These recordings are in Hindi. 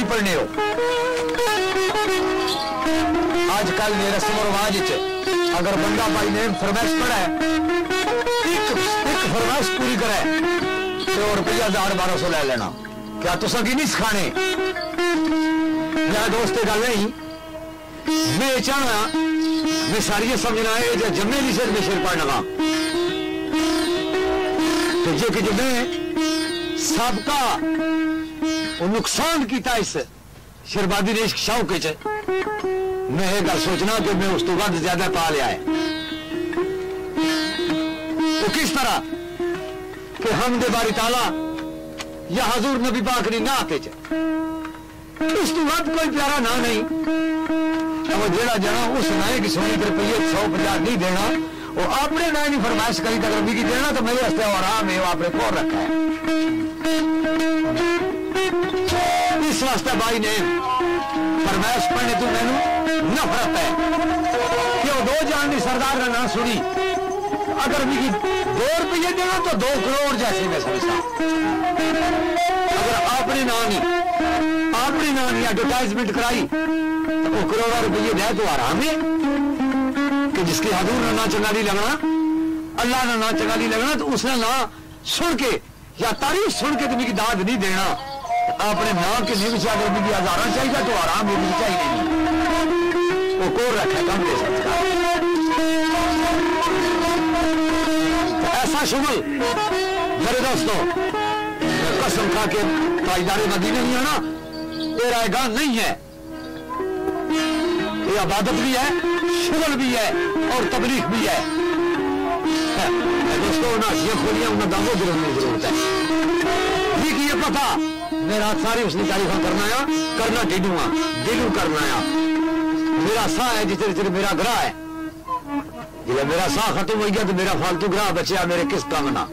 पढ़ने हो। आजकल ये रस्म और रिवाज अगर बंदा भाई ने फरमाइश पड़ा है, एक फरमाइश पूरी करे तो रुपया 1000-1200 ले लेना। क्या तुसा की नहीं सिखाने? मेरा दोस्त गल नहीं, मैं चाहना मैं सारी समझना है जो जम्मे नहीं सिर में सिर पढ़ना तो जो कि मैं सबका नुकसान किया इस शरबादी ने इश्क शौक मैं ये गल सोचना कि मैं उस तो वध ज्यादा पा लिया है। वो किस तरह कि हम दे बारी ताला या हजूर नबी पाक ने ना आते उस तो वध कोई प्यारा ना नहीं। वो जेड़ा जाना उस नाए की सोनी के रुपये 150 नहीं देना, वो अपने नाए की फरमाइश करी तक रबी की देना तो मेरे हस्ते आराम है, वो आपने कौन रखा है। इस वास्ते भाई ने फरमाइश पढ़ने तू मैनू नफरत है कि वो 2 जान की सरदार का ना सुनी। अगर मिगी 2 रुपये देना तो 2 करोड़ जैसे मैं समझता। अगर अपने नाम की एडवर्टाइजमेंट कराई तो वो करोड़ों रुपये दे तो आराम है कि जिसके हजूर ना चंगा नहीं लगना, अल्लाह ना चंगा नहीं लगना तो उसने ना सुन के या तारीफ सुन के तो मिगी दाद नहीं देना। अपने नाम के नहीं विचार मिगी 1000 चाहिए तो आराम ये चाहिए नहीं। वो को रखा कम दे सकता ऐसा शुगल मेरे दोस्तों कसम खा के ताजदारे मदीने नहीं आना ये रायगा नहीं है। ये इबादत भी है, शुगल भी है और तबलीग भी है। दोस्तों ना ये खोलियां उन्हें दामों की जरूरत है। ये पता मेरा सारी उसने तारीफा करना दिलू करना मेरा साह है जितने जितने मेरा ग्राह है। जब मेरा साह खत्म हो गया तो मेरा फालतू ग्राह बचा मेरे किस काम ना।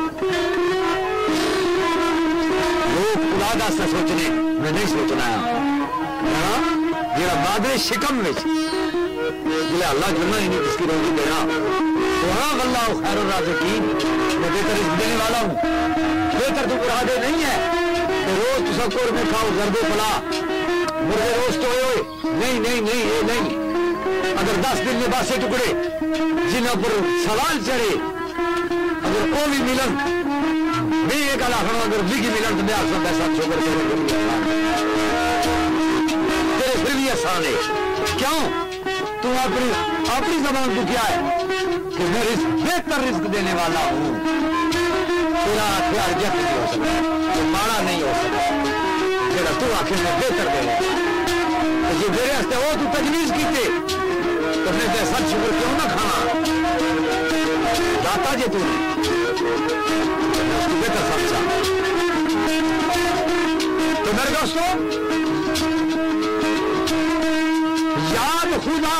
लोग खुदा से सोचने मैं नहीं सोचना है जरा बादरे शिकम में अल्लाह जुलना ही नहीं जिसकी रोजी देना वहां अल्लाह खैर राज़िकीन मैं बेहतर रिज़्क़ देने वाला हूँ। बेहतर तो मुरादे नहीं है तो रोज तो सबको में खाओ जरबे फला मुर्गे रोज तो नहीं ये नहीं। अगर 10 दिन में 12 टुकड़े जिन्हों पर सवाल चढ़े अगर वो भी मिलन मैं ये गल आखना अगर बिगी मिलन तो मैं आपसे पैसा छोकर तेरे फिर भी आसान है। क्यों तू अपनी जबान तू क्या है कि मैं बेहतर रिस्क देने वाला हूँ। तेरा हथियार जब नहीं हो सकता तो माड़ा नहीं हो सकता जरा तू आखिर में बेहतर दे जो मेरे हस्ते वो तू तजवीज की थे तो मैं सच शुक्र क्यों ना खाना दाता जी तू बेहतर समझा। तो मेरे दोस्तों याद खुदा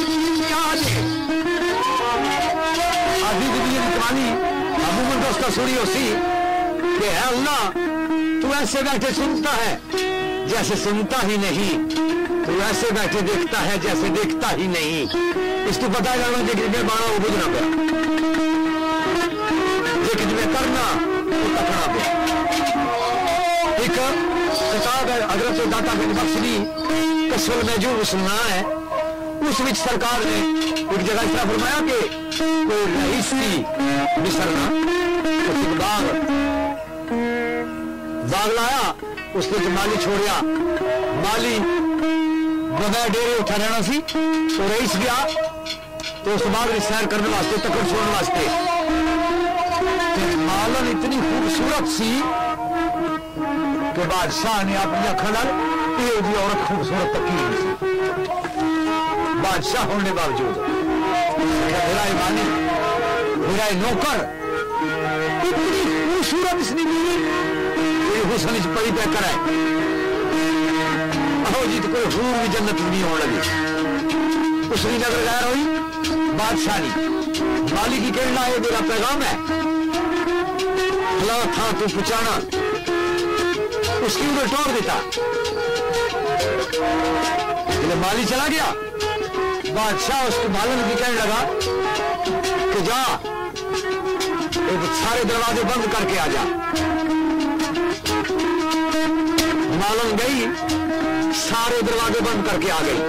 अमूमन दोस्तों सुनी उसी कि है अल्लाह तू ऐसे बैठे सुनता है जैसे सुनता ही नहीं, तू ऐसे बैठे देखता है जैसे देखता ही नहीं। इसको पता करना मैं माना वो बुझना पे लेकिन मैं करना वो तकना पे। एक किताब है हजरत दाता बिन बख्शी कसुल में जो सुनना है उस विच सरकार ने एक जगह इस तरह फरमाया कि कोई रईस थी मिस्र ना बाग लाया उसने जो माली छोड़िया माली बगैर डेरे उठा रहना सी तो रईस गया तो उस बाग ने सैर करने वास्ते तकड़ छोड़ने वास्ते मालन इतनी खूबसूरत सी कि बादशाह ने अपनी अखा औरत खूबसूरत तकी सी बादशाह होने बावजूद मेरा ईमानी मेरा नौकर इतनी खूबसूरत इसने मिली हुसन पड़ी पैकर है आओ जी तो कोई हूर भी जन्नत नहीं होने लगी। उसकी नजर गैर हुई बादशाह ने माली की कहना ये मेरा पैगाम है अल्लाह था तू पहुंचाना उसकी उन्हें टोक देता जब माली चला गया बादशाह उसको मालन भी कहने लगा कि जा सारे दरवाजे बंद करके आ जा। मालूम गई, सारे दरवाजे बंद करके आ गई।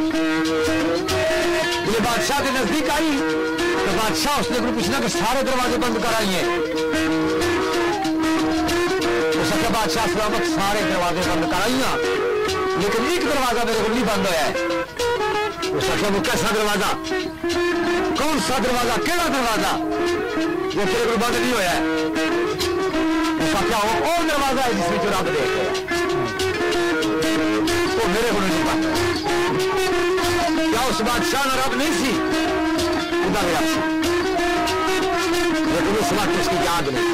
ये बादशाह के नजदीक आई तो बादशाह उसने पूछना कि सारे दरवाजे बंद कराइए। उसका बादशाह सलामत सारे दरवाजे बंद कराइया, लेकिन एक दरवाजा मेरे को नहीं बंद होया है। उसका वो कैसा दरवाजा, कौन सा दरवाजा, केड़ा दरवाजा जो तेरे को बंद नहीं होया है? उसका क्या वो दरवाजा है जिसमें जो रब देख वो मेरे को नहीं पता। क्या उस बादशाह ने रब नहीं सी खुदा गया, लेकिन उस वक्त उसकी याद नहीं।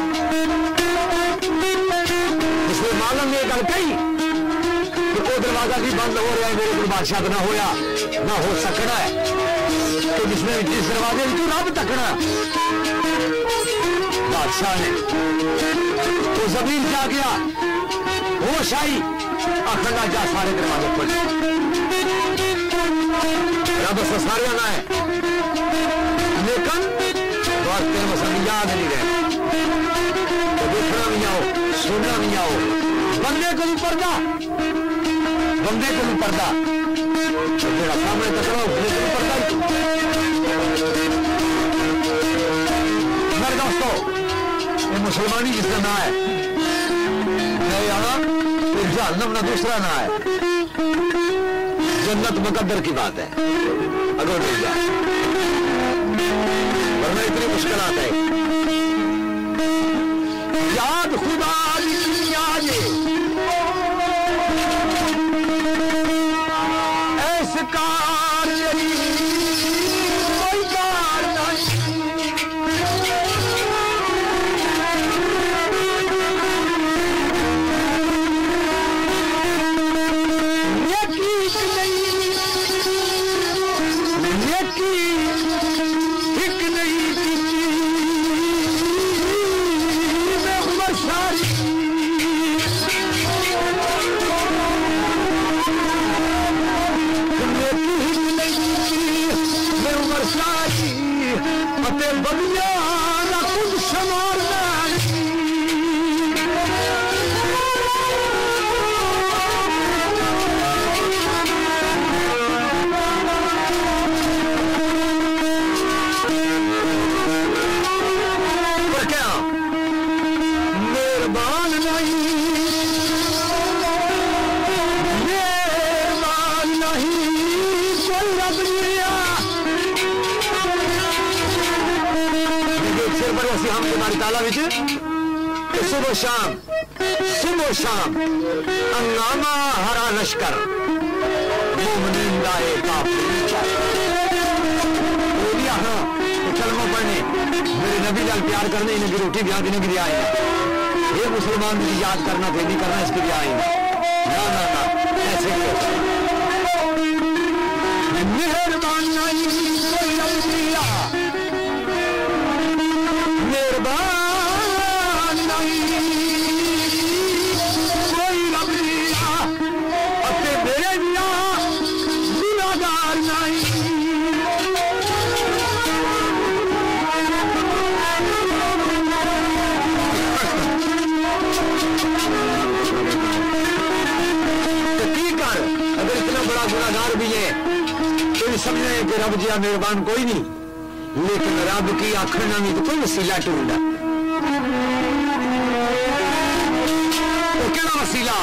इसलिए मालूम ये गल कही कि वो दरवाजा भी बंद हो रहा है, मेरे को बादशाह ना होया ना हो सकना है कि जिसने जिस दरवाजे में तू रब तकना। बादशाह ने तो जमीन जा गया, होश आई, अखंडा जा सारे दरवाजे खोले। रब से सारे आना है, लेकिन वास्ते मसल याद नहीं रहे, तो देखना भी आओ, सुनना भी आओ। बंदे को भी पर्दा, बंदे को भी पर्दा, तेरा सामने तकड़ा उसने को भी पर्दा। मेरे दोस्तों, ये मुसलमानी जिसका ना है जहन्नम ना दूसरा ना है, जन्नत मुकद्दर की बात है अगर मिल जाए, वरना इतनी मुश्किलात है। याद खुदा ऐसे कार कोई कार नहीं, सुबह शाम अंगामा हरा लश्कर कलमा पढ़ने मेरे नबी लाल प्यार करने, इनकी रोटी ब्याह देने के लिए आए हैं। ये मुसलमान मुझे याद करना थे, नहीं करना इसके लिए आए हैं। ना ना ना, ऐसे नहीं होता। मेहरबान नहीं मेहरबान नहीं कोई रब दिया, अपने मेरे दिया गुनाहगार नहीं। अगर इतना बड़ा गुनाहगार भी है तो समझे कि रब जिया मेहरबान कोई नहीं, लेकिन रब की आखना भी तो कोई वसीला ढूंढा। तो क्या वसीला?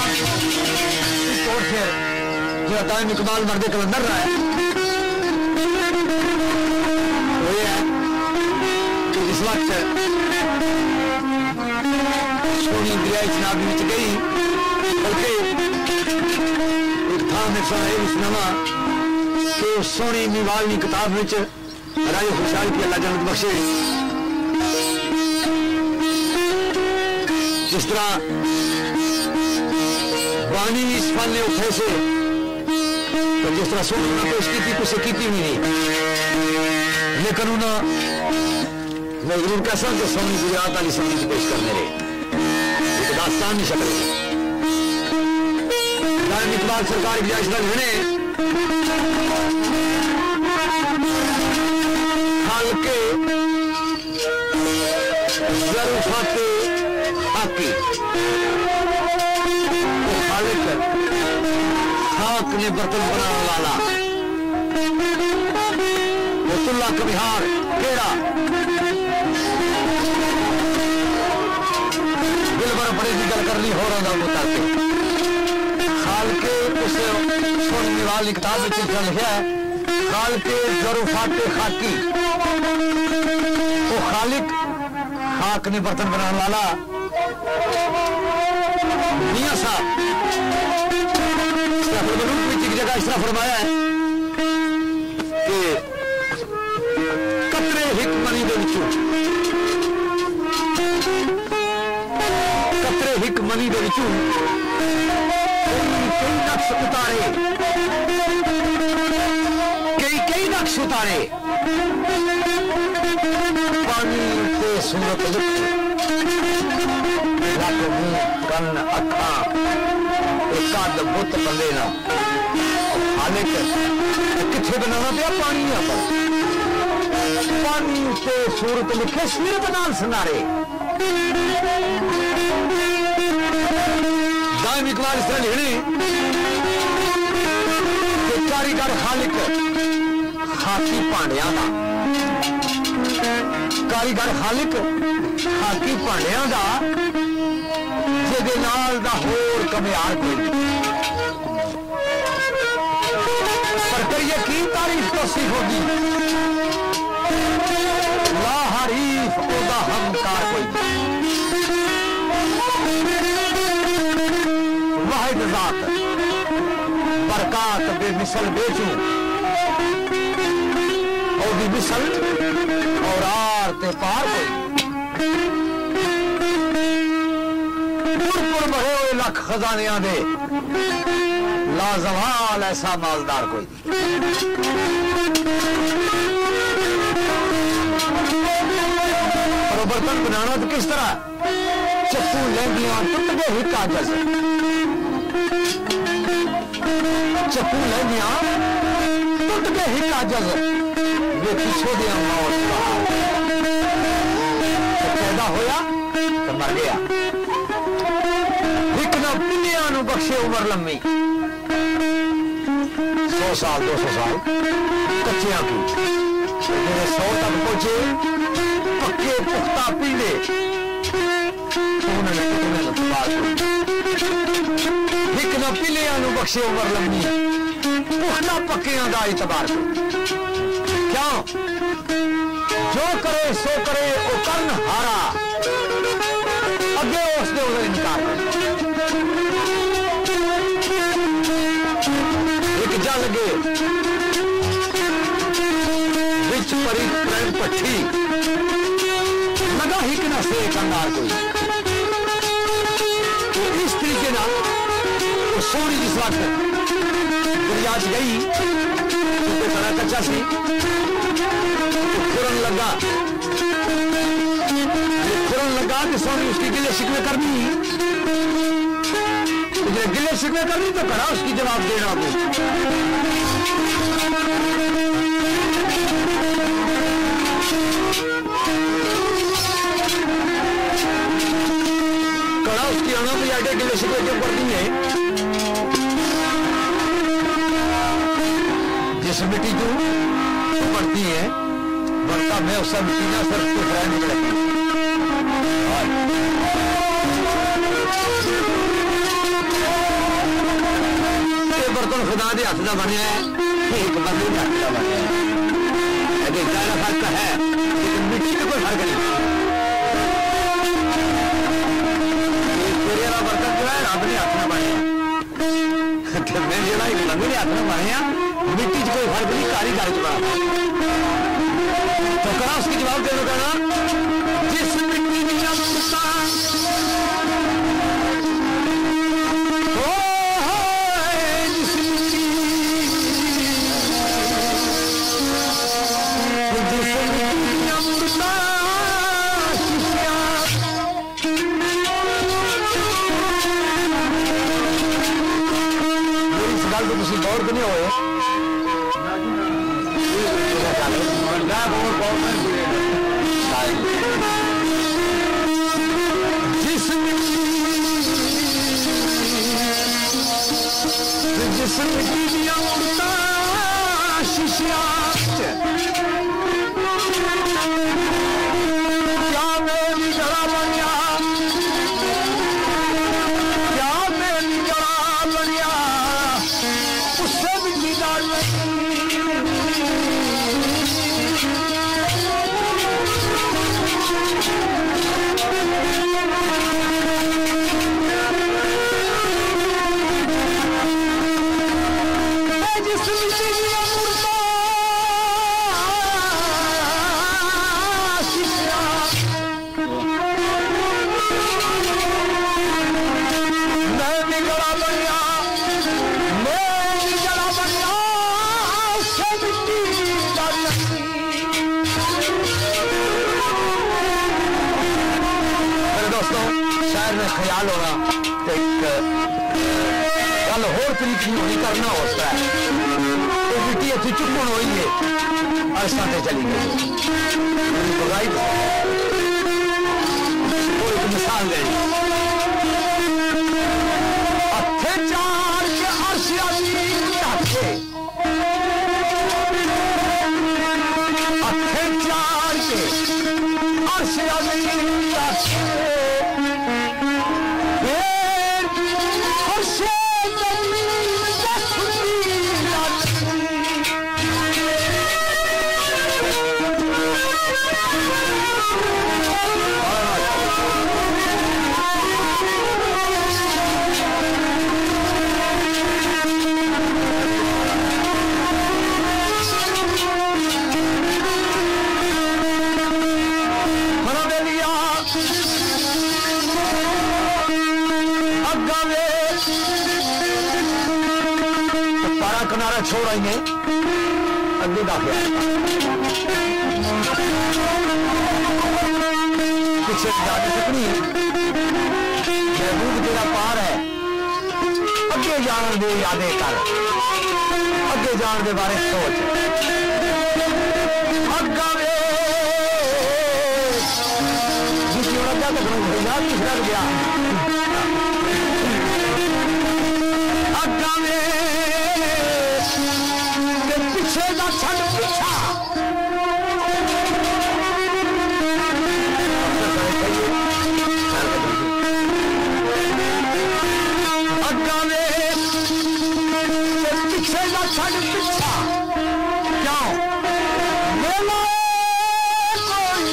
तौर से जो दाइम इकबाल मर्द कलंदर रहा है वो ये है कि इस वक्त सोनी दरियाई चनाब में गई बल्कि एक था मेरे साथ ये सुनावा कि सोनी मीवाल की किताब में राजे खुशहाल की अल्लाह जन्नत बख्शे जिस तरह बानी इस फल ने उठे से तो जिस तरह सोनी ने पेश की थी कुछ की भी नहीं लेकिन उन्हें मैं जरूर कह सकता कि सोनी गुजरात वाली संगीत पेश करने रहे एक दास्तान नहीं शक्ल दाइम इकबाल सरकार की जायज ने हल्के जरूफाते हाकी खाक ने बर्तन बनाने वाला तुल्ला कबिहार केड़ा दिल भर बड़े की गल करनी हो रहा था खाल के उस सोनी वाली किताब में लिखा है खाल के जरूफाते खाकी वो खालिक खाक ने बर्तन बनाने वाला मियां साहब एक जगह इस तरह फरमाया है कि कतरे हिकमनी दे विचों कतरे हिकमनी दे विचों कई नक्श उतारे कई नक्श उतारे पानी ते सूरत लुक लक मुंह कन अखा एकाद बुत बल्ले ना हालिक किथे बनाना पिया पानी पर पानी से सूरत लिखे सिर बनाल सुनारे दाइम इकबाल इस तरह लिखने कि कारीगर खालिक खाकी पांडिया का कारीगर खालिक खाकी पांडिया का जिहदे नाल दा होर कमियार कोई पर करिए की तारीफ तो सी होगी ला हरीफ ओदा हमकार कोई वाहिद जात बरकात बेमिसल बेचू ओदी मिसल और आर ते पार कोई पुर भरे हुए लख खजानिया दे लाजवाल ऐसा मालदार कोई और बर्तन बनाना तो किस तरह चप्पू लहंगियां टूट गए ही कागज चप्पू लहंगियां टूट गए ही कागज वे पीछे दिया मौत पैदा होया तो मर गया पिलिया बख्शे उम्र लम्मी 100 साल 200 साल कच्चिया की 100 तक पहुंचे पक्के पुख्ता पीले एक न पिलिया बख्शे उम्र लम्मी पुख्ता पक्किया का इतबार क्यों जो करे सो करे वो कर्न हारा अगे उसने उधर इनकार जल गए बिच परी प्रेम पट्टी लगा ही कि ना से कंगार कोई तो इस तरीके ना वो सोनी जिस वक्त दरिया गई तो बड़ा कच्चा सी खुरन लगा कि सोनी उसकी गिले शिकवे करनी गिले शिकवे करनी तो करा उसकी जवाब देना हो कड़ा उसकी आना भी आगे गिले शिकवे क्यों करनी है जिस मिट्टी जो पड़ती है बरता में उसका मिट्टी ना सिर्फ तो फ्राई नहीं लगती बर्तन खुदा के हथ का बनया है, एक बंदे के हथ का बनया है। इतना फर्क है, लेकिन मिट्टी में कोई फर्क नहीं। तेरे वाला बर्तन जो है रब ने हथ में बनया, मैं जो एक बंदे के हथ में बनया, मिट्टी च कोई फर्क नहीं, कारीगर च बना। तो करा उसकी जवाब दे दो, कहना जिस मिट्टी की गौर तो नहीं होए जिस मिट्टी दिया उड़ता शीशिया क्या मेरी जड़ा बनिया, क्या मेरी जड़ा बनिया, उससे भी दीदार ख्याल होना कल होर तरीके नहीं करना होता है। तो मिट्टी इतनी चुपन हुई है, अरसा से चली गई। एक मिसाल दे हथे चार के अर्श अजीम ढाके, हथे चार के अर्श अजीम ढाके, किनारा छोड़ आएंगे अग्गे दाखिल पीछे जा नहीं सकनी। महबूब तेरा पार है, अगे जान दे यादें कर, अगे जान दे बारे सोच। अग्गा वे दूसरी वाला क्या तक याद तीसरा गया। अग्गा वे पीछे का छड़ पीछा अग्गा में पीछे का छड़ पीछा क्यों मेला कोई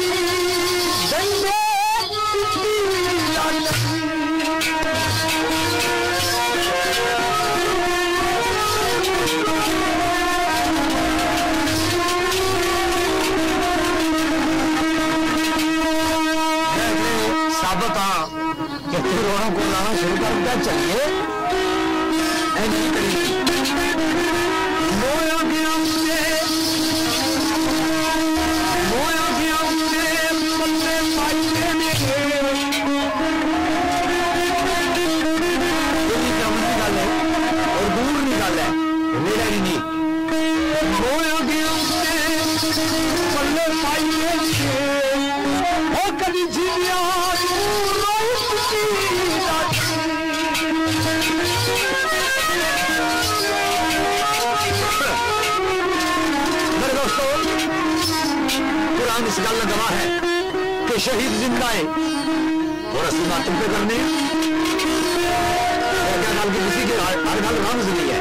दंगे रोना को लाना शुरू कर दिया। चलिए और दूर निकाल है मेरा ही नहीं पल्ले पाइए कभी जीविया कुरान इस गल गवाह है कि शहीद जिंदा है और असली मातम पे करने क्या गल की किसी की हर गल रमज नहीं है।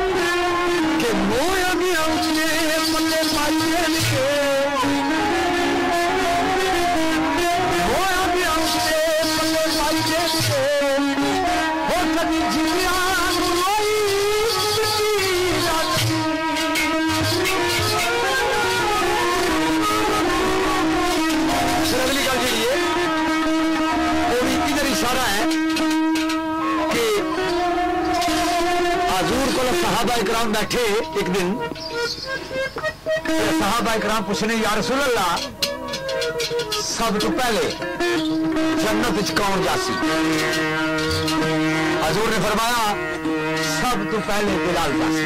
मोया गया उसने पल्ले पाइए के मोया गया उसने पल्ले पाइए के हो कभी जिया अगली गल जी वो भी इधर इशारा है कि हजूर को सहाबा इकराम बैठे एक दिन सहाबा इकराम पूछने या रसूल अल्लाह सब तो पहले जन्नत च कौन जासी हजूर ने फरमाया सब तो पहले बिलाल जासी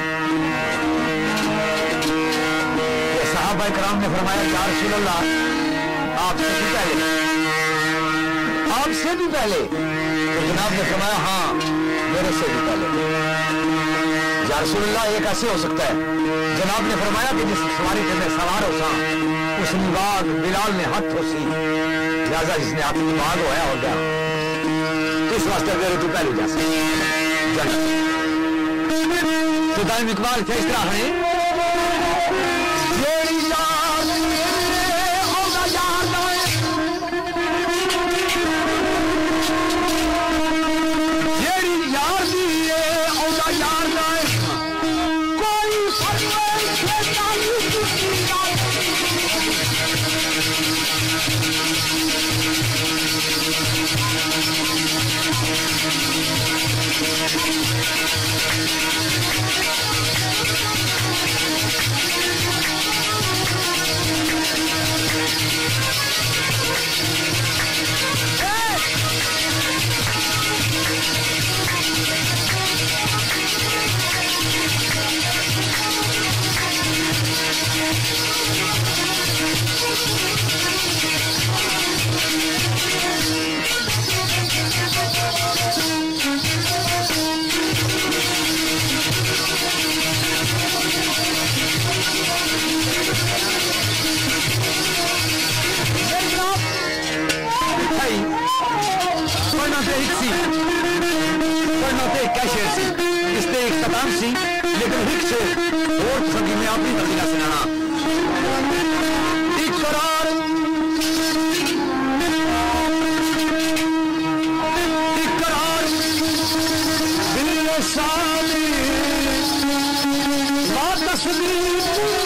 सहाबा इकराम ने फरमाया या रसूल अल्लाह आपसे भी पहले तो जनाब ने फरमाया हाँ मेरे से भी पहले या रसूलल्लाह ये कैसे हो सकता है जनाब ने फरमाया कि जिस सवारी पे मैं सवार हो सा उस निवाग बिलाल ने हाथ होसी लिहाजा जिसने हाथ निवाग होया हो गया इस वास्ते मेरे तो पहले जा सकते तो दाइम इकबाल क्या इस तरह है लेकिन हिक से और संगी में अपनी तस्वीर सुनाना इकरार इकरार दिल शादी ला तस्वीर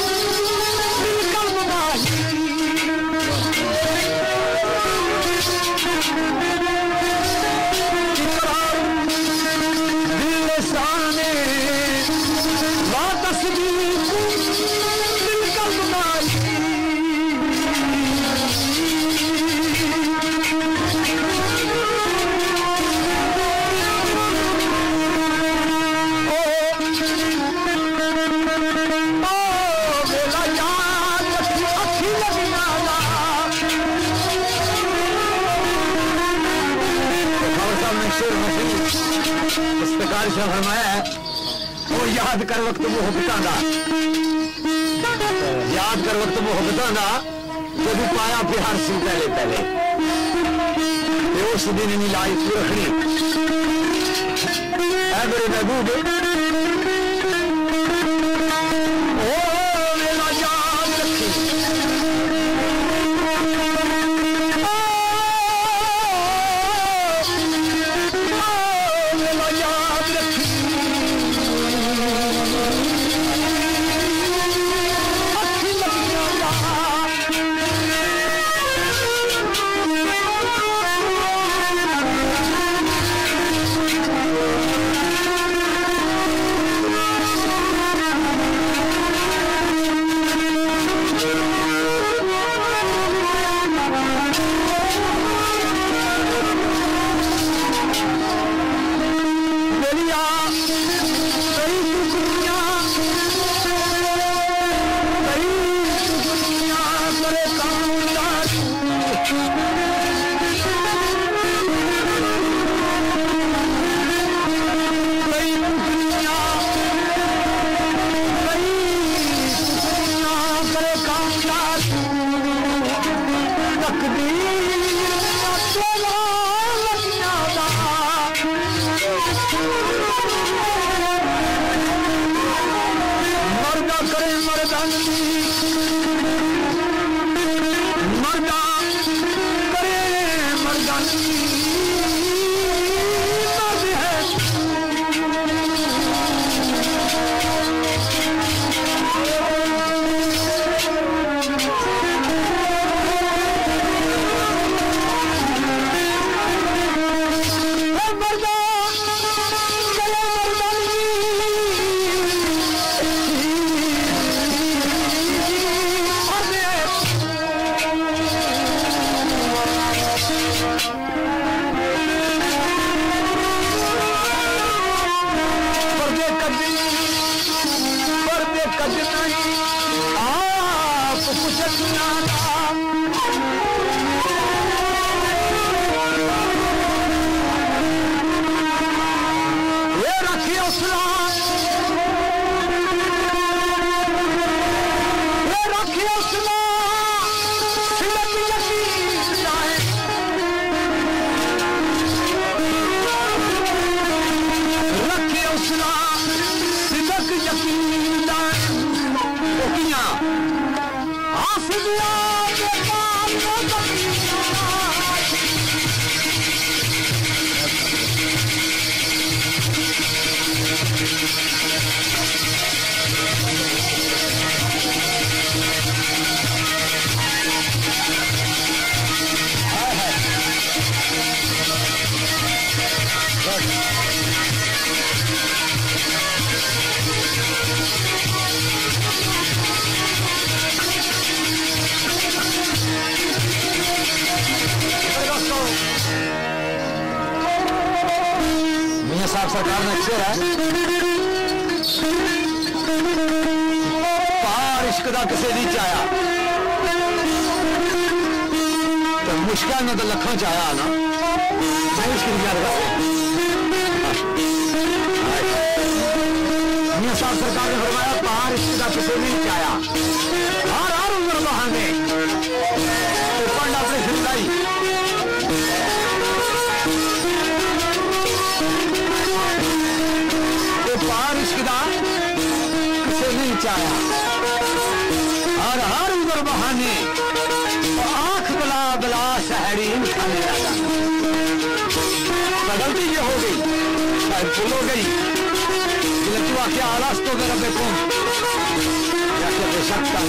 फरमाया है वो याद कर वक्त मुहब्बतां दा याद कर वक्त मुहब्बतां दा जब पाया प्यार सी पहले पहले उस दिन नहीं लाई तू रखनी है मेरे महबूब ओ मेरा याद रखी मर्दा करे मर्दानी साहब सरकार ने अच्छे है पहाड़ इश्क का किसे नहीं चाया तो मुश्किल ने तो लखों चाया ना मैं इसकी गल कर साहब सरकार ने फरमाया पहाड़ इश्क का किसे नहीं चाया हर हर उम्र बहाने पंड अपने सिलाई पहाड़ इश्क का किसे नहीं चाया हर हर उम्र बहाने आंख बला बला शहरी खाने लगा गलती ये हो गई शायद भूल हो गई तू आखिया आलस तो मेरा बेकूम बेशक का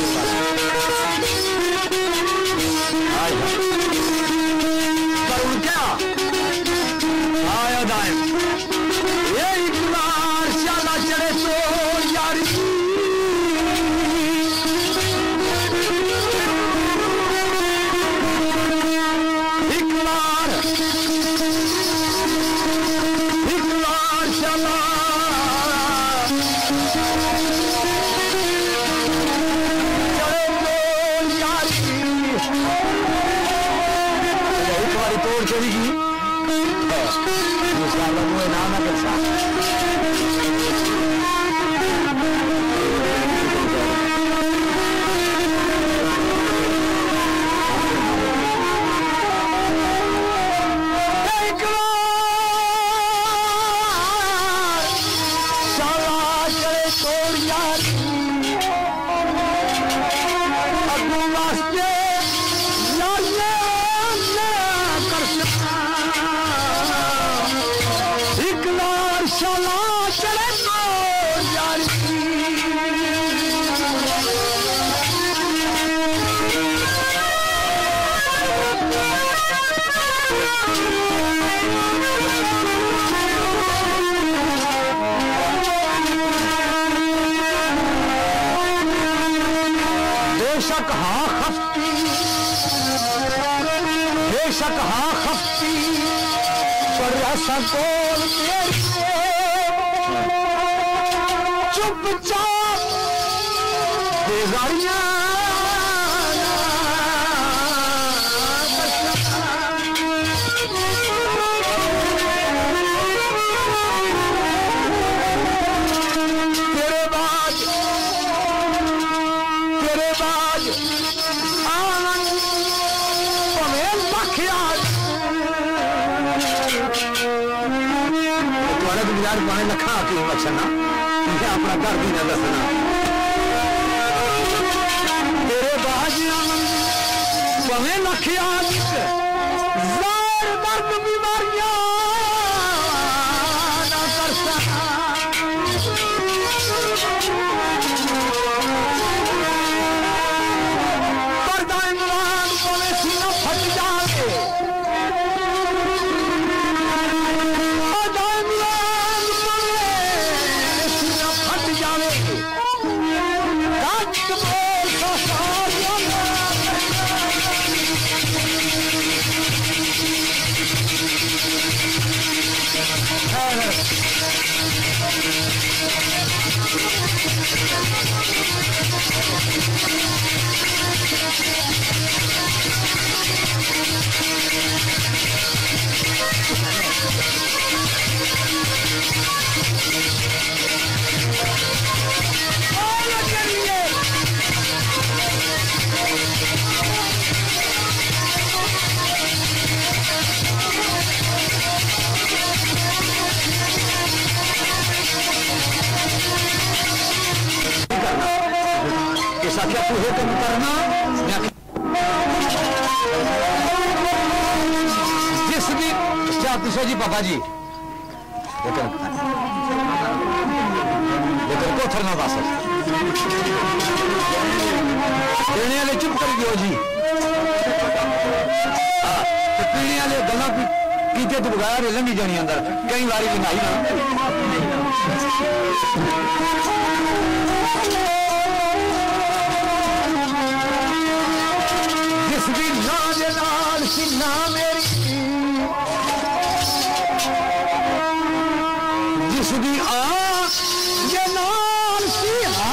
पर उन क्या आया दाएं ये इकबार शाला चढ़े तो यारी इकबार शाला चढ़े तो यारी एक बारी तोड़ चढ़ेगी नाम है कैसा बेशक हाँ खफ्ती पर ऐसा बोल चुपचाप बेगाड़ियां तेरे बाद गुजार पाने लखा की बचना अपना घर भी न दसना पवें लखिया जार मर्द बीमारियां ना कर सका पर्दा इमरान पवें सीना फट जावे पर्दा इमरान पवें सीना फट जावे काट बोल का सारिया क्या तू हुक्म करना जिस भी क्या पूछो जी पापा जी लेकिन को थरना बस देने वाले चुप कर दियो जी पीने वाले गला पीते तो बगैर लंघी जानी अंदर कई बारी लंघाई ना सीना मेरी जिसकी ये नाल सीना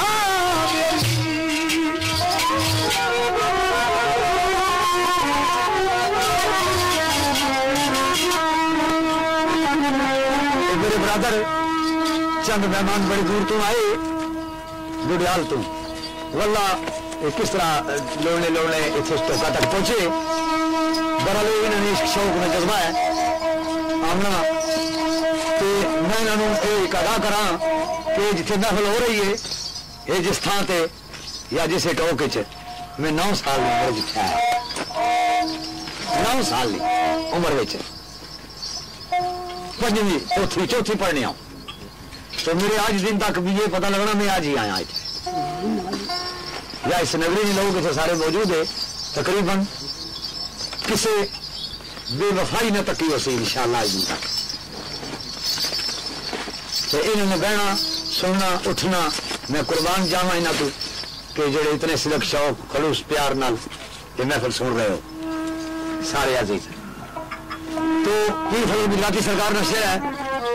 मेरे ब्रदर चंद मेहमान बड़ी दूर तो आए बुढ़ियाल तो वल्ला किस तरह लोने लोने इतने टोका तक पहुंचे बड़ा लोग इन्होंने इस शौक में जज्बा है आमना तो मैं इन्होंने एक अदा करा कि जिथे महफिल हो रही है ये जिस थां ते या जिस टोक मैं 9 साल की उम्र जिथे आया 9 साल की उम्र में पंजवीं चौथी पढ़ने आऊं तो मेरे आज दिन तक भी ये पता लगना मैं आज ही आया इतने या इस नगरी में लोग इतने सारे मौजूद है तकरीबन किसे बेवफाई न तकी हो सी इंशाअल्लाह आज दिन तक तो इन्होंने बहना सुनना उठना मैं कुर्बान जावा इन्हों को कि जेड़े इतने सिलक शौक खलूस प्यार नाल ये महफिल सुन रहे हो सारे अजीज तो पीर फजल मिलाती सरकार ने शेर है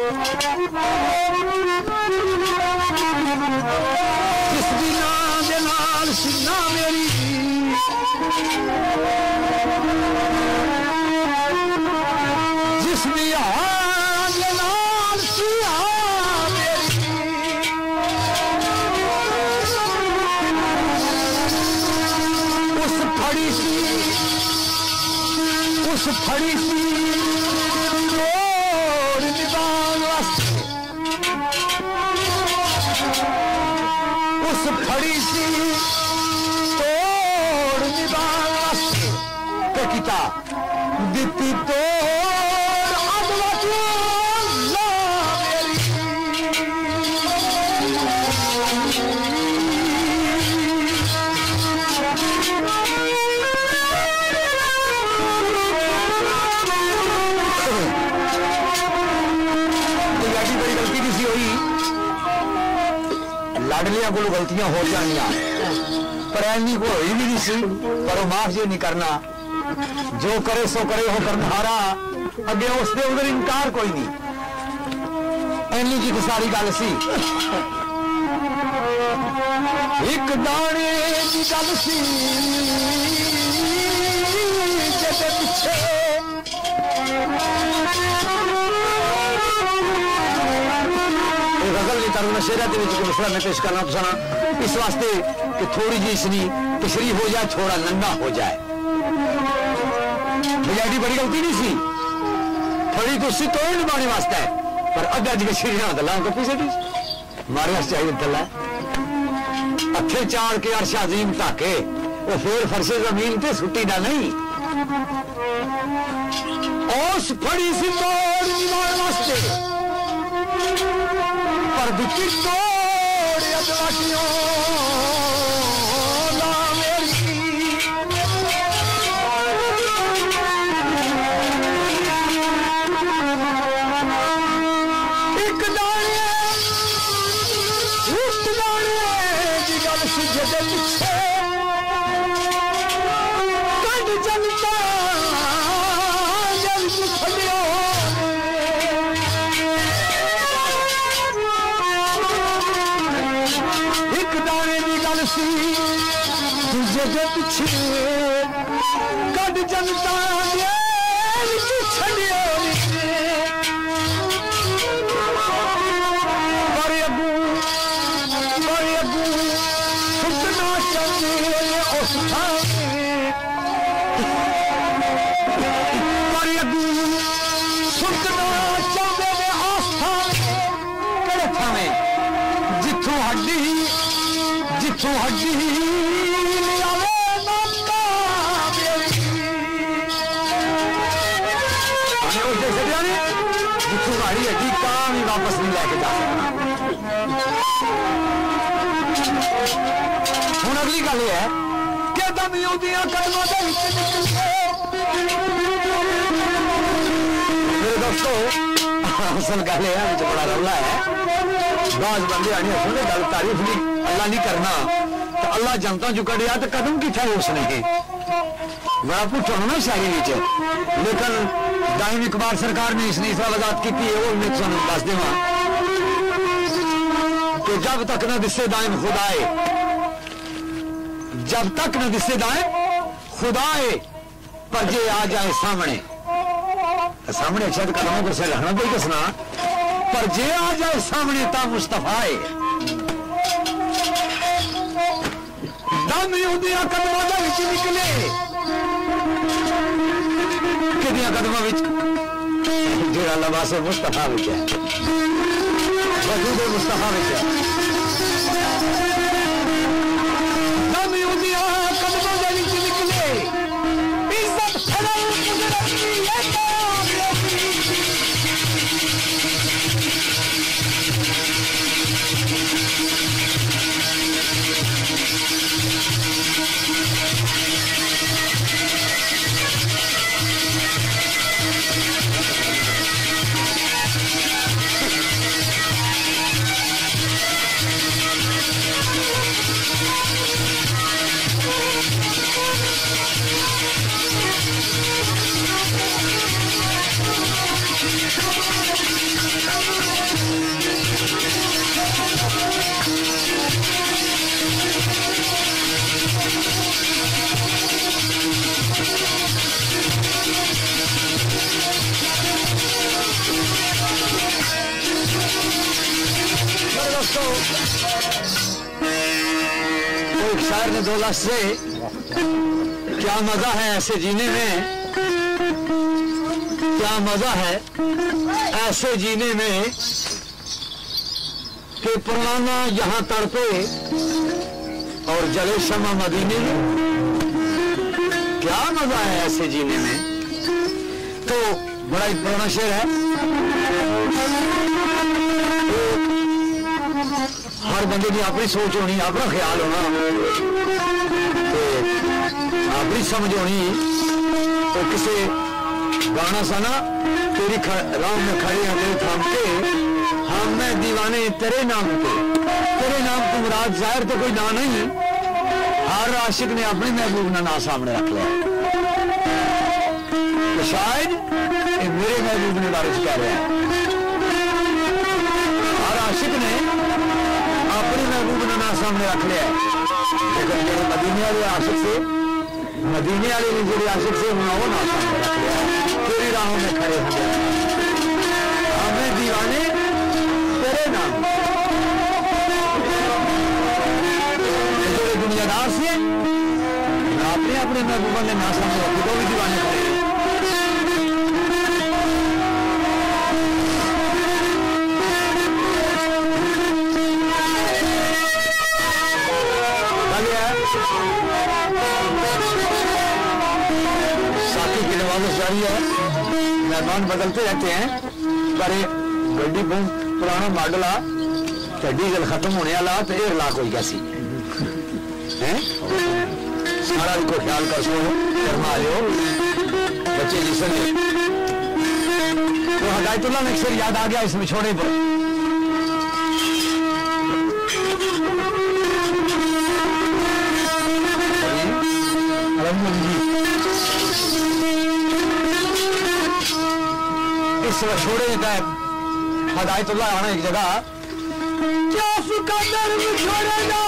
जिस बिना दे नाल सीना मेरी जिस भी नाल सिया मेरी उस फड़ी सी जोड़ निभान वास्ते उस फड़ी सी तोड़ निभान वास्ते क्या किता दिती तोड़ अदवती ला मेरी बड़ी गलती नहीं सी हुई लाडलियां को गलतियां हो जानिया पर ऐनी को हुई भी नहीं सी पर वो माफ जो नहीं करना जो करे सो करे हो करनहारा अगे उसके उधर इनकार कोई नहीं ऐनी की तो सारी गल सी एक दाने की गल सी पीछे गजल की तरह नशेरा के मसला मैं पेश करना सुना इस वास्ते कि थोड़ी जी इसनी पिछड़ी हो जाए थोड़ा नंगा हो जाए मेरी बड़ी गलती नहीं सी थोड़ी तो उसी तोड़ निभाने वास्ते है पर अगर जी सीढ़ियां दला को पीछे मारे चाहिए दला अखे चाड़ के अर्श अजीम ताके तो फिर फर्शे जमीन पे सुट्टी ना नहीं ओस फड़ी सी तोड़ निभाने वास्ते पर दुखी तोड़ अदवाटियों ना मेरी एक दाने की गल सुझे दे पिछे कंड जनता जल छड़ियो एक दाने की गल सी तुझे दे पिछे कंड जनता जल छड़ियो जिथों हड्डी जिथों हमारी हड्डी काम ही वापस नहीं लैके जा सकना। हुण अगली गल है कि दमियों दियां कदमां दे विच मेरे दोस्तों असल गल है विच बड़ा रौला है बाज बंदे आने सुने गल तारीफ नहीं अल्लाह नहीं करना तो अल्लाह जनता चु कढ़िया तो कदम किथे उसने बड़ा पुछो ना शायरी विच लेकिन दाइम इकबाल सरकार ने इसने इस वजाहत की है वो मैं तुहानू दस देवां कि जब तक न दिसे दाइम खुदाए जब तक न दिसे दाइम खुदाए पर जे आ जाए सामने सामने शायद कदमों को से रहना कोई कसना पर जे आ जाए सामने ता मुस्तफाए दम उदियां कदमां दे विच निकले किदियां कदमां विच जेड़ा लबास मुस्तफा विच है वजूद मुस्तफा विच है दम उदियां कदमां दे विच निकले इज्जत फड़ो कुदरत की ये एक शायर ने 2 लाख से क्या मजा है ऐसे जीने में क्या मजा है ऐसे जीने में कि परवाना यहाँ तड़पे और जले शमा मदीने में क्या मजा है ऐसे जीने में। तो बड़ा ही पुराना शेर है हर बंदे की अपनी सोच होनी अपना ख्याल होना अपनी समझ होनी। तो किसी गाना सा ना तेरी राह में खड़े हैं तेरे थाम के हम मैं दीवाने तेरे नाम पे तेरे नाम को मुराद जाहिर तो कोई ना नहीं हर आशिक ने अपने महबूब का नाम सामने रख लिया तो शायद मेरे महबूब ने बारे कह रहे हैं हर आशिक ने अपने महबूब का नाम सामने रख लिया लेकिन जो मदीने वाले आशिक से मदीने वाले ने जो आशिक से वो नाम सामने रख लिया तेरी राहों में खड़े हो गए हमें दीवाने तेरे नाम जो दुनियादार से अपने अपने महबूबा ने नाम सामने रखे तो भी दीवाने खड़े साजिश जारी है, मेहमान बदलते रहते हैं, पर गड्डी पुराना मॉडल आ, डीजल खत्म होने वाला तो ये लाख हो गया सी है। सारा को ख्याल कर सो शर्मा लियो बच्चे जिसने तो हदायतुल्लाह ने अक्सर याद आ गया इसमें छोड़े पर इस छोड़े का हदायतुल्लाह आना एक जगह क्या सिकंदर छोड़ेगा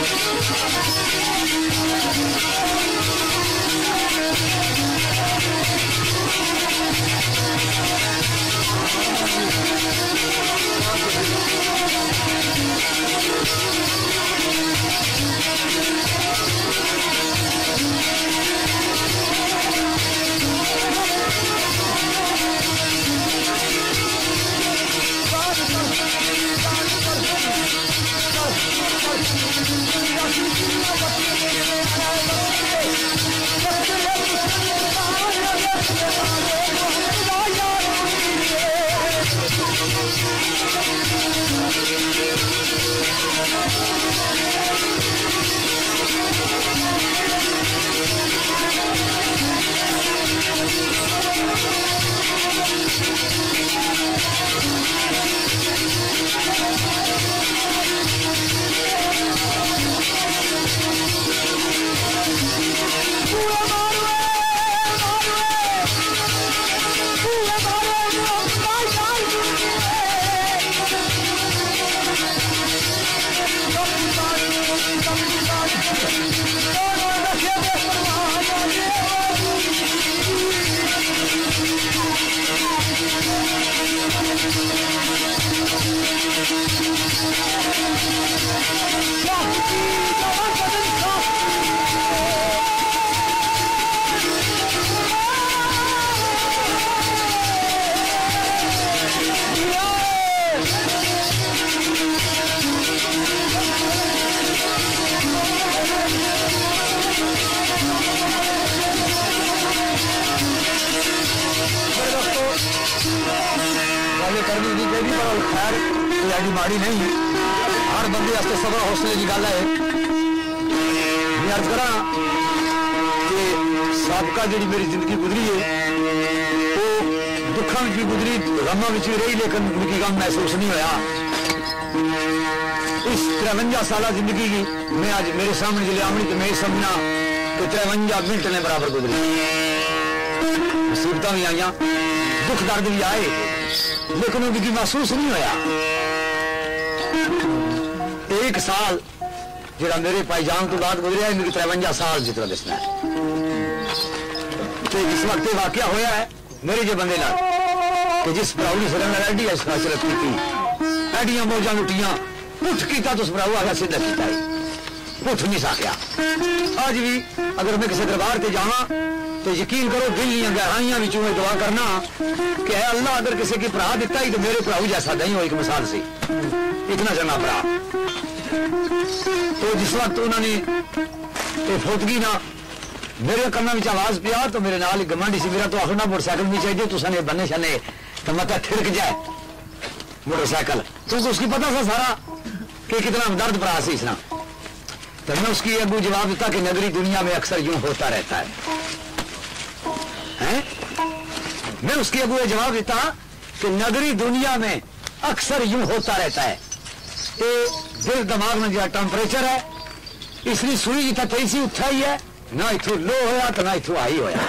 माड़ी नहीं हर बंदे वास्ते सबर हौसले की गल है। मैं अर्ज करा कि सबका जी मेरी जिंदगी गुजरी है वो दुखों में भी गुजरी गमों में भी रही लेकिन मुझे गम महसूस नहीं होया। इस 53 साल जिंदगी की मैं आज मेरे सामने जिले आमनी तो मैं समझना कि 53 मिनट ने बराबर गुजरी। मुसीबत भी आई दुख दर्द भी आए लेकिन वो महसूस नहीं होया। एक साल जो मेरे भाईजान तो बाद गुजरिया है मेरी 53 साल जितना दसना है। तो जिस वक्त वाकया होया है मेरे जो बंदे नाल कि जिस भराऊ ने सिर एडी हसरत की एडिया मौजा लुटियां पुठ किया तो उस भराऊ आगे सीधा किया पुठ नहीं सकिया। आज भी अगर मैं किसी दरबार से जावा तो यकीन करो दिल दी गहराइयां विचों दुआ करना कि है अल्लाह अगर किसी की भरा दिता ही तो मेरे भराऊ जैसा नहीं हो। एक मिसाल से इतना चंगा भरा तो जिस वक्त उन्होंने फौतगी ना मेरे कन्ना में आवाज पिया तो मेरे नाल गमंडी से मेरा तो आखना मोटरसाइकिल भी चाहिए तुमने बने शने तो मत थिरक जाए मोटरसाइकिल तो उसकी पता था सारा कि कितना दर्द भरा सी इसना। तो मैं उसकी अगू जवाब देता कि नगरी दुनिया में अक्सर यूं होता रहता है? मैं उसकी अगू जवाब देता कि नगरी दुनिया में अक्सर यूं होता रहता है। तो दिल दिमाग में जो टेम्परेचर है इसलिए सुई जितना तैसी उठा ही है ना इथू लो होया तो ना इथू हाई होया।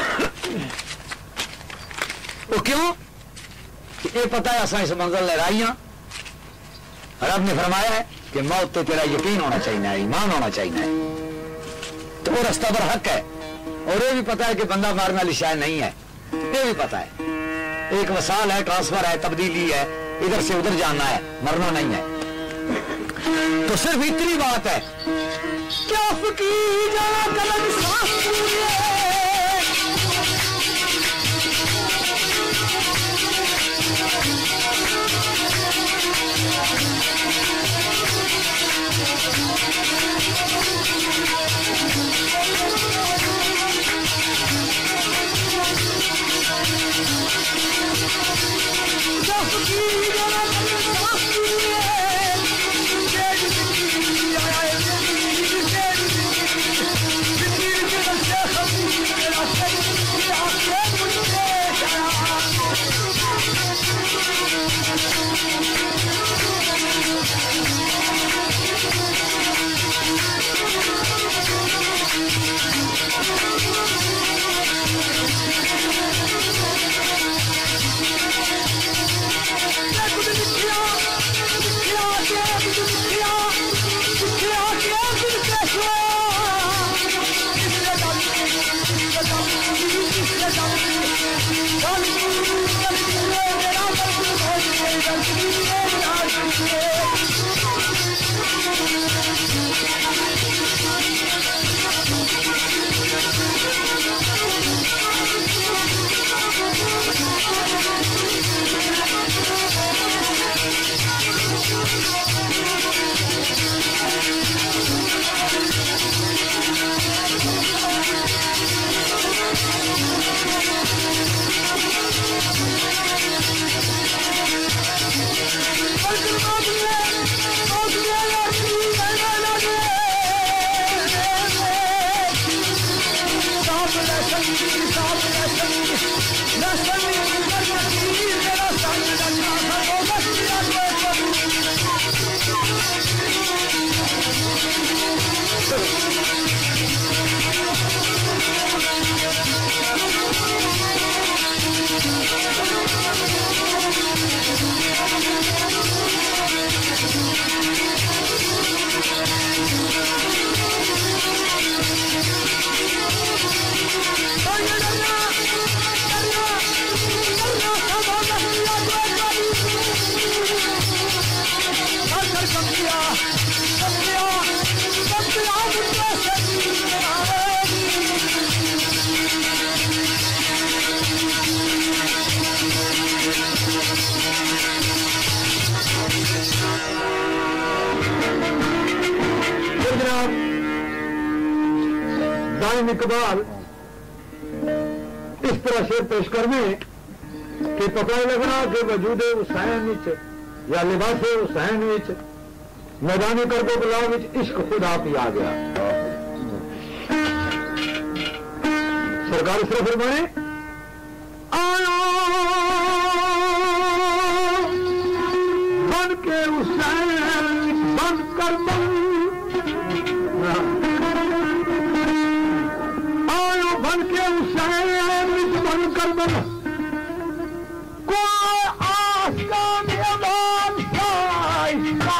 वो क्यों कि ये पता है असा इस मंजिल लहराइया रब ने फरमाया है कि मौत तो तेरा यकीन होना चाहिए ईमान होना चाहिए तो वो रास्ता पर हक है। और ये भी पता है कि बंदा मारने वाली शायद नहीं है ये भी पता है। एक वसाल है ट्रांसफर है तब्दीली है इधर से उधर जाना है मरना नहीं है। तो सिर्फ इतनी बात है क्या फकीर जाना कलम साफ इकबाल इस तरह से पेश करने कि पता लगना कि वजूद हुसैन या लिबास हुसैन मैदानी करबो बला इश्क खुदा भी आ गया। सरकार सिर्फ फरमाए आया बन के हुसैन बन कर बन के हुसैन बन कर बन कोई आसमान अमान साइस्ता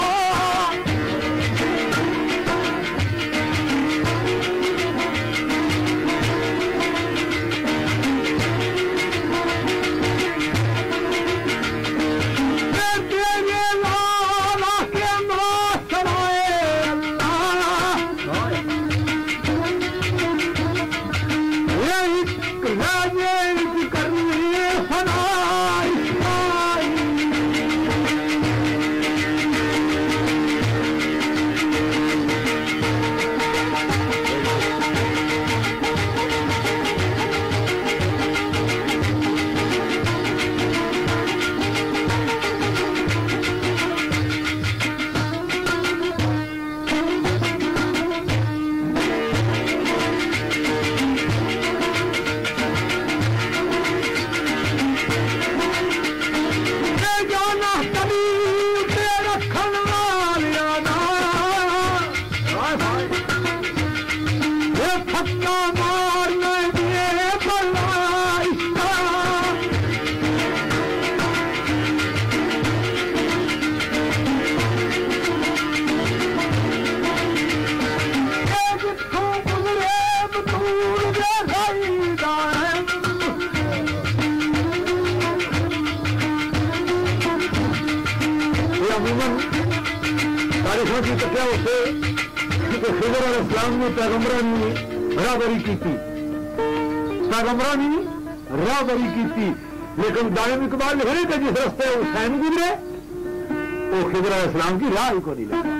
इस्लाम ने पैगंबरानी राहबरी की थी, पैगंबरानी राहबरी की थी, लेकिन दानिम इकबाल लिख रहे थे जिस रास्ते हुसैन गुजरे वो खिजर इस्लाम की राह ही को नहीं लगा।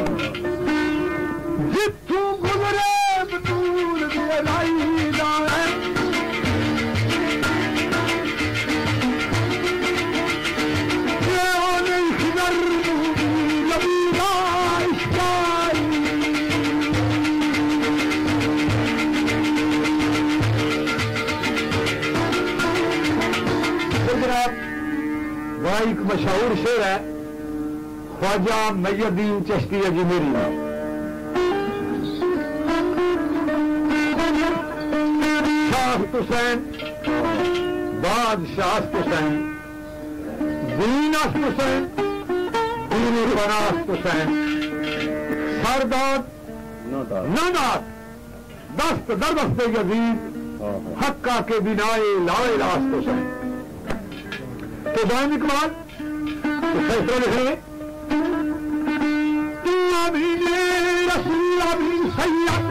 जितू गुजरे बतूल दे लाई जाए एक मशहूर शेर है ख्वाजा मुइनुद्दीन चिश्ती अजमेरी में। शाह हुसैन बादशाह हुसैन दीन हुसैन दीन फरास हुसैन सरदार नादात दस्त दरदस्त यजीद हक्का के बिनाए लाए रास्त हुसैन। तो दानिम इकबाल फैसला लिखे सैयद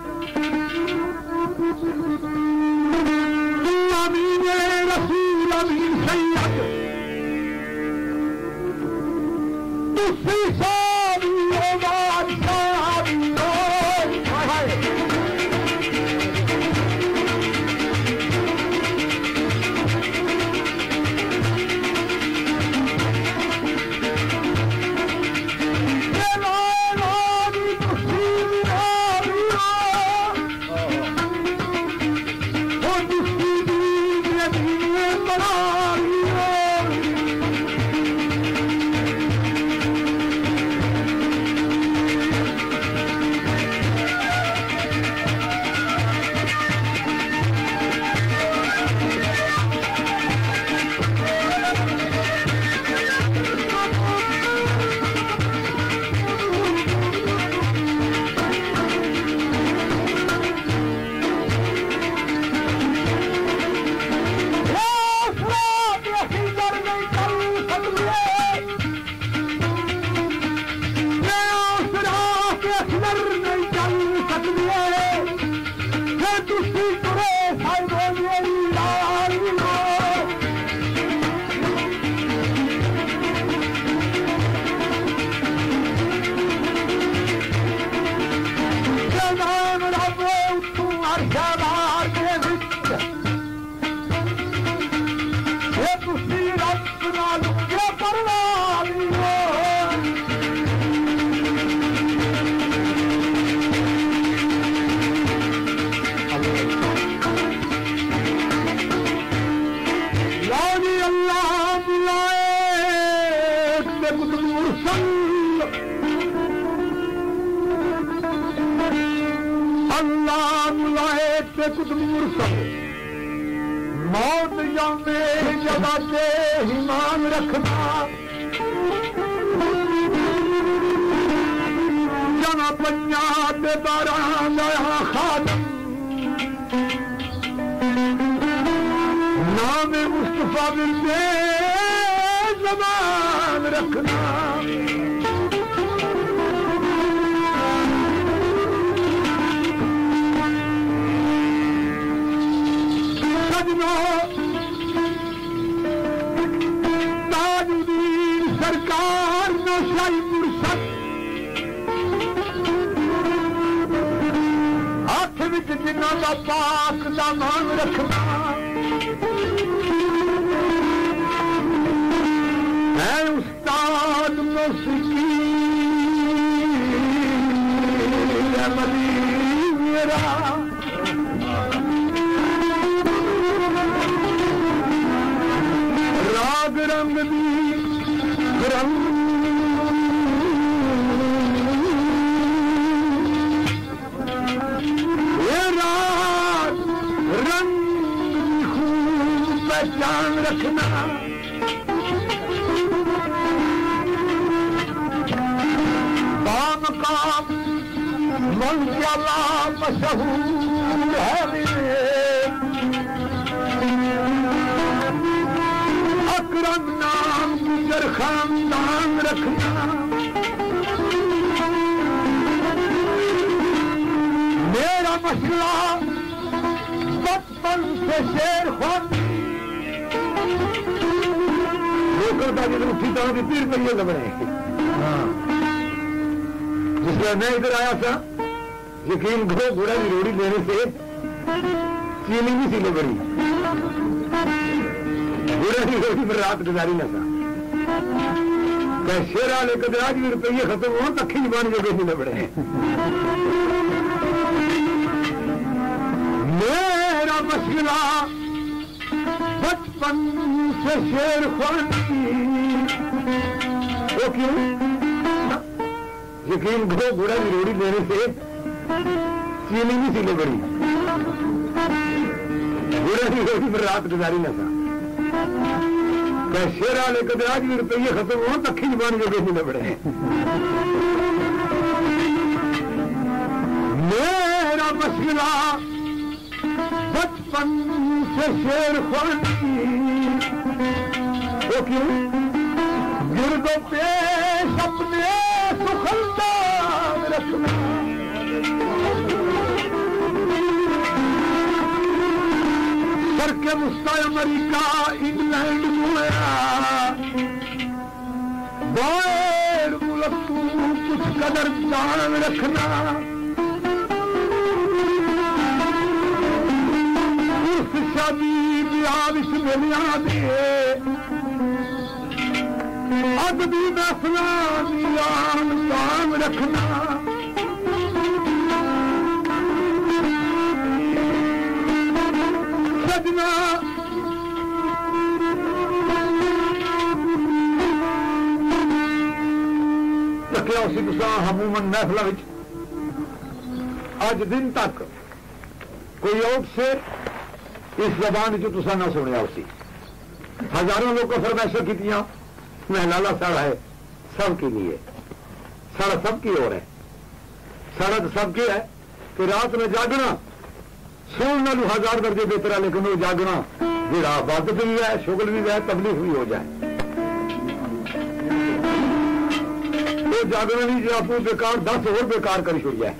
अमीन रसूल अमीन सैयद तुसी सारी बादशाह मौत जामे जगा के ईमान रखना जना पंजाब बारा गया खादम नाम मुस्तफा बिरदे जबान रखना ताजुद्दीन सरकार नौशाही मुर्शद हाथ विच जिन्ना दा पाक दा मान रखना है उस्ताद मौसीकी अमली मेरा राग रंग दी रंग ये राग रंग खूब पहचान रखना बामकाम मंजिला मशहूर है मेरे अकरम नाम गुजर खानदान रखना मेरा मसला बचपन से शेर खानी वो करता कि उठी तरह की 3 रुपये लबड़े जिसमें मैं इधर आया था यकीन करो घोड़ा की रोड़ी लेने से चीनी भी सी लबड़ी घोड़ा की रोटी में रात गुजारी न था मैं शेरा लेकर आज भी रुपये खत्म हो तखी जबान जो कैसे न बढ़े मेरा मसला बचपन से शेर खानी वो क्यों यकीन करो घोड़ा की रोटी लेने से चीनी भी सी बड़ी घोड़ा की रोटी में रात गुजारी न था मैं शेरा लेकर आज भी रुपये खत्म हो तखी जबान जो कैसे न बढ़े मेरा मसला बचपन से शेर खानी वो क्यों गिरदो पेश अपने सुखलदान रखना के मुस्ता अमेरिका इंग्लैंड हुआ बाहर मुल्क तू कुछ कदर जान रखना उस शादी ब्याह विच मिलिया दे अदबी फैसला ध्यान काम रखना सजना रखिया उसी तुसा हमूमन महफिल विच अज दिन तक कोई और से इस जबान जो तुसा ना सुनिया उसी हजारों लोग को फरमाइशें की मैं लाला साड़ा है सबके लिए साड़ा सबकी ओर है साड़ा तो सबके है कि रात में जागना सोन नालू 1000 दर्जे बेहतर है लेकिन वो जागना जो इबादत भी है शुगल भी है तबलीग भी हो जाए वो जागना नहीं जो आपको बेकार 10 और बेकार कर छोड़ जाए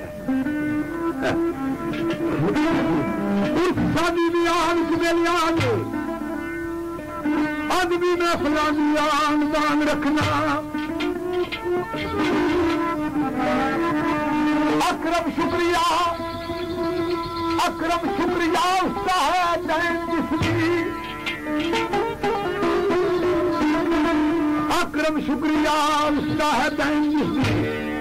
शादी भी आन आदमी में फलानी आन बान रखना अकरम शुक्रिया उसका है दैन जिसकी अकरम शुक्रिया उसका है दैन जिसकी